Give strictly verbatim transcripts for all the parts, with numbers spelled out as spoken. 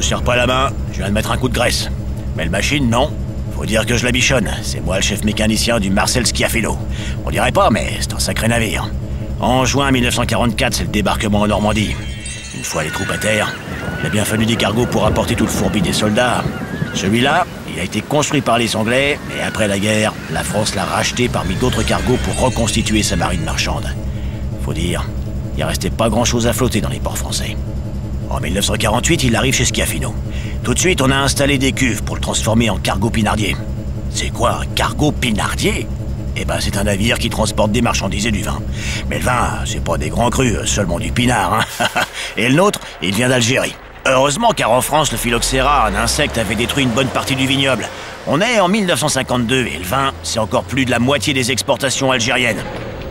serre pas la main, je viens de mettre un coup de graisse. Mais le machine, non. Faut dire que je la bichonne. C'est moi le chef mécanicien du Marcel Schiaffino. On dirait pas, mais c'est un sacré navire. En juin mille neuf cent quarante-quatre, c'est le débarquement en Normandie. Une fois les troupes à terre, il a bien fallu des cargos pour apporter tout le fourbi des soldats. Celui-là, il a été construit par les Anglais, mais après la guerre, la France l'a racheté parmi d'autres cargos pour reconstituer sa marine marchande. Faut dire, il restait pas grand-chose à flotter dans les ports français. En mille neuf cent quarante-huit, il arrive chez Schiaffino. Tout de suite, on a installé des cuves pour le transformer en cargo pinardier. C'est quoi un cargo pinardier? Eh ben, c'est un navire qui transporte des marchandises et du vin. Mais le vin, c'est pas des grands crus, seulement du pinard, hein. Et le nôtre, il vient d'Algérie. Heureusement, car en France, le phylloxéra, un insecte, avait détruit une bonne partie du vignoble. On est en mille neuf cent cinquante-deux et le vin, c'est encore plus de la moitié des exportations algériennes.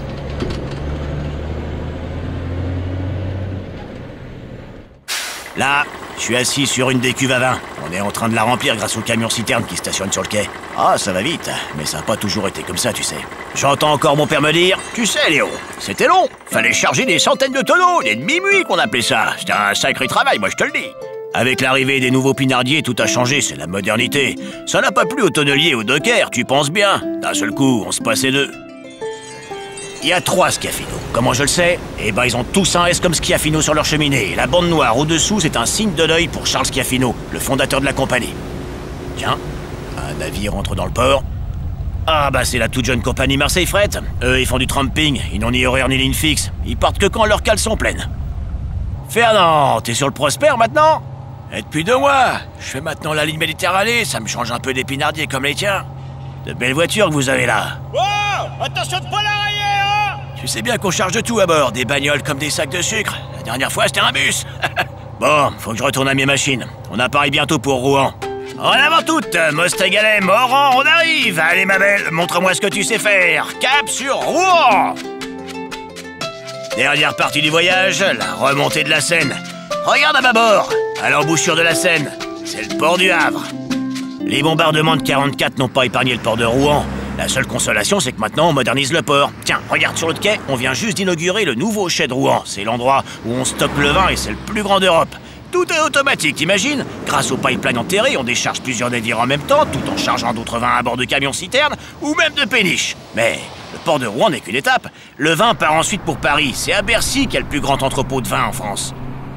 Là, je suis assis sur une des cuves à vin. On est en train de la remplir grâce au camion-citerne qui stationne sur le quai. Ah, ça va vite, mais ça n'a pas toujours été comme ça, tu sais. J'entends encore mon père me dire, tu sais, Léon, c'était long. Fallait charger des centaines de tonneaux, des demi-muits qu'on appelait ça. C'était un sacré travail, moi je te le dis. Avec l'arrivée des nouveaux pinardiers, tout a changé, c'est la modernité. Ça n'a pas plu aux tonneliers et aux dockers, tu penses bien. D'un seul coup, on se passait d'eux. Il y a trois Schiaffino. Comment je le sais? Eh ben, ils ont tous un S comme Schiaffino sur leur cheminée. La bande noire au-dessous, c'est un signe de deuil pour Charles Schiaffino, le fondateur de la compagnie. Tiens, un navire entre dans le port. Ah bah c'est la toute jeune compagnie Marseille Fret. Eux, ils font du tramping, ils n'ont ni horaire ni ligne fixe. Ils partent que quand leurs cales sont pleines. Fernand, t'es sur le Prosper maintenant? Et depuis deux mois. Je fais maintenant la ligne Méditerranée, ça me change un peu des pinardiers comme les tiens. De belles voitures que vous avez là. Wow! Attention de pas l'arrayer, hein! Tu sais bien qu'on charge de tout à bord, des bagnoles comme des sacs de sucre. La dernière fois, c'était un bus. Bon, faut que je retourne à mes machines. On appareille bientôt pour Rouen. En avant toute, Mostagalem, Oran, on arrive. Allez, ma belle, montre-moi ce que tu sais faire. Cap sur Rouen. Dernière partie du voyage, la remontée de la Seine. Regarde à bâbord, à l'embouchure de la Seine. C'est le port du Havre. Les bombardements de quarante-quatre n'ont pas épargné le port de Rouen. La seule consolation, c'est que maintenant, on modernise le port. Tiens, regarde sur l'autre quai, on vient juste d'inaugurer le nouveau chai de Rouen. C'est l'endroit où on stocke le vin et c'est le plus grand d'Europe. Tout est automatique, t'imagines? Grâce au pipeline enterré, on décharge plusieurs navires en même temps, tout en chargeant d'autres vins à bord de camions-citernes ou même de péniches. Mais le port de Rouen n'est qu'une étape. Le vin part ensuite pour Paris. C'est à Bercy qu'il y a le plus grand entrepôt de vin en France.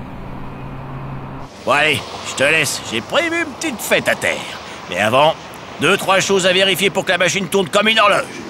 Bon allez, je te laisse. J'ai prévu une petite fête à terre. Mais avant, deux, trois choses à vérifier pour que la machine tourne comme une horloge.